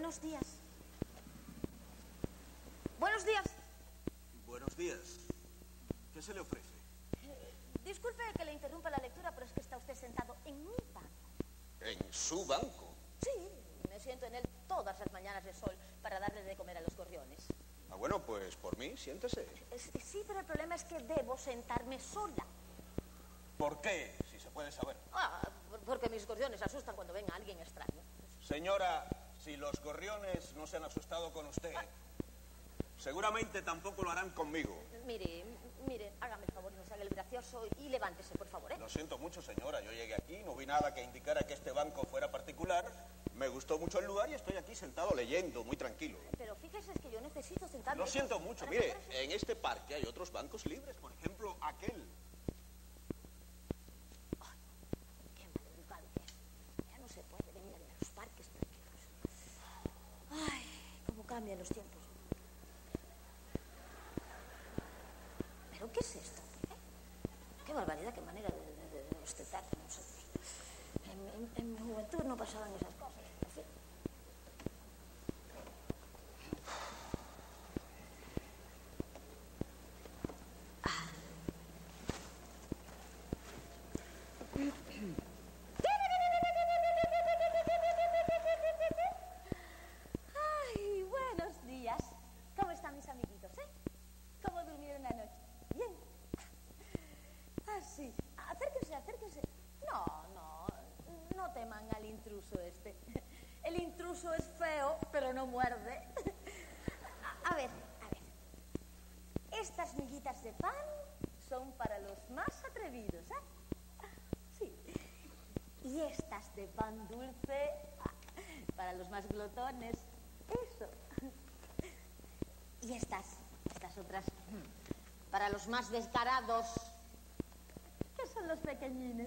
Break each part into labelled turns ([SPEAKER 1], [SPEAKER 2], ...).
[SPEAKER 1] Buenos días. Buenos días.
[SPEAKER 2] Buenos días. ¿Qué se le ofrece?
[SPEAKER 1] Disculpe que le interrumpa la lectura, pero es que está usted sentado en mi banco.
[SPEAKER 2] ¿En su banco?
[SPEAKER 1] Sí, me siento en él todas las mañanas de sol para darle de comer a los gorriones.
[SPEAKER 2] Ah, bueno, pues por mí, siéntese.
[SPEAKER 1] Sí, pero el problema es que debo sentarme sola.
[SPEAKER 2] ¿Por qué, si se puede saber?
[SPEAKER 1] Porque mis gorriones asustan cuando ven a alguien extraño.
[SPEAKER 2] Señora, si los gorriones no se han asustado con usted, seguramente tampoco lo harán conmigo.
[SPEAKER 1] Mire, hágame el favor y no se haga el gracioso y levántese, por favor, ¿eh?
[SPEAKER 2] Lo siento mucho, señora. Yo llegué aquí, no vi nada que indicara que este banco fuera particular. Me gustó mucho el lugar y estoy aquí sentado leyendo, muy tranquilo.
[SPEAKER 1] Pero fíjese, es que yo necesito sentarme...
[SPEAKER 2] Lo siento mucho. Mire, en este parque hay otros bancos libres. Por ejemplo, aquel.
[SPEAKER 1] Ay, qué maleducado que es. Ya no se puede venir a los parques tranquilos. Ay, cómo cambian los tiempos. ¿Pero qué es esto? Qué barbaridad, qué manera de ostentar con nosotros. En mi juventud no pasaban esas cosas. En fin. Ay, buenos días. ¿Cómo están mis amiguitos, ¿Cómo durmieron anoche? Bien. Ah, sí. Acérquense. No teman al intruso este. El intruso es feo, pero no muerde. A ver. Estas miguitas de pan son para los más atrevidos, Sí. Y estas de pan dulce para los más glotones. Eso. Y estas otras para los más descarados, que son los pequeñines.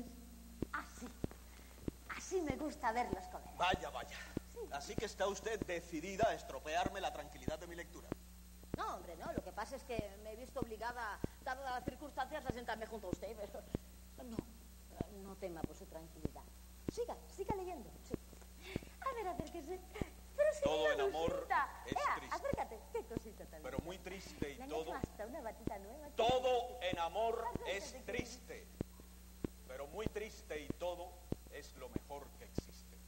[SPEAKER 1] Así me gusta verlos comer.
[SPEAKER 2] Vaya.
[SPEAKER 1] Sí.
[SPEAKER 2] Así que está usted decidida a estropearme la tranquilidad de mi lectura.
[SPEAKER 1] No, hombre, no. Lo que pasa es que me he visto obligada, dadas las circunstancias, a sentarme junto a usted, pero... No tema por su tranquilidad. Siga leyendo, sí. A ver, acérquese. Pero si
[SPEAKER 2] Todo
[SPEAKER 1] mira,
[SPEAKER 2] en amor
[SPEAKER 1] Lucita.
[SPEAKER 2] es triste.
[SPEAKER 1] Acércate. Qué cosita tan
[SPEAKER 2] Pero
[SPEAKER 1] linda.
[SPEAKER 2] muy triste y
[SPEAKER 1] Le han
[SPEAKER 2] todo.
[SPEAKER 1] hecho hasta una batita nueva.
[SPEAKER 2] Todo en amor es
[SPEAKER 1] Acércate,
[SPEAKER 2] triste. Pero muy triste y todo es lo mejor que existe.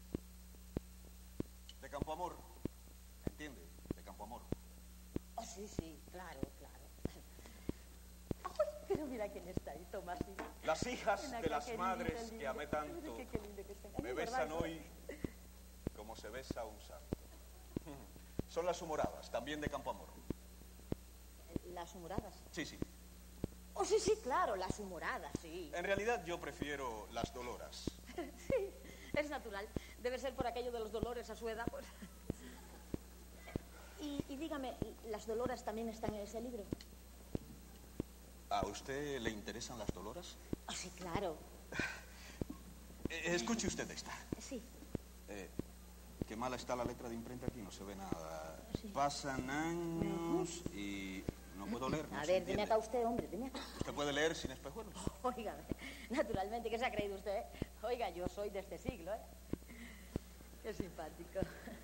[SPEAKER 2] De Campoamor. ¿Entiende? De Campoamor.
[SPEAKER 1] Oh, sí, claro. Ay, pero mira quién está ahí, Tomasina.
[SPEAKER 2] Las hijas
[SPEAKER 1] Ven
[SPEAKER 2] de
[SPEAKER 1] acá,
[SPEAKER 2] las
[SPEAKER 1] qué
[SPEAKER 2] madres
[SPEAKER 1] lindo.
[SPEAKER 2] que amé tanto
[SPEAKER 1] Qué lindo que están.
[SPEAKER 2] me
[SPEAKER 1] Ay,
[SPEAKER 2] besan
[SPEAKER 1] ¿verdad?
[SPEAKER 2] hoy como se besa un santo. Son las humoradas, también de Campoamor.
[SPEAKER 1] ¿Las humoradas?
[SPEAKER 2] Sí.
[SPEAKER 1] Oh, sí, claro, las humoradas, sí.
[SPEAKER 2] En realidad yo prefiero las doloras.
[SPEAKER 1] Sí, es natural. Debe ser por aquello de los dolores a su edad, pues. Y dígame, ¿las doloras también están en ese libro?
[SPEAKER 2] ¿A usted le interesan las doloras?
[SPEAKER 1] Oh, sí, claro.
[SPEAKER 2] Escuche usted esta.
[SPEAKER 1] Sí.
[SPEAKER 2] Qué mala está la letra de imprenta aquí, no se ve nada.
[SPEAKER 1] Sí.
[SPEAKER 2] Pasan años y no puedo leer. No
[SPEAKER 1] A
[SPEAKER 2] se
[SPEAKER 1] ver,
[SPEAKER 2] entiende.
[SPEAKER 1] dime acá usted, hombre, dime acá.
[SPEAKER 2] ¿Usted puede leer sin espejuelos?
[SPEAKER 1] Óigame, naturalmente, ¿qué se ha creído usted? Oiga, yo soy de este siglo, Qué simpático.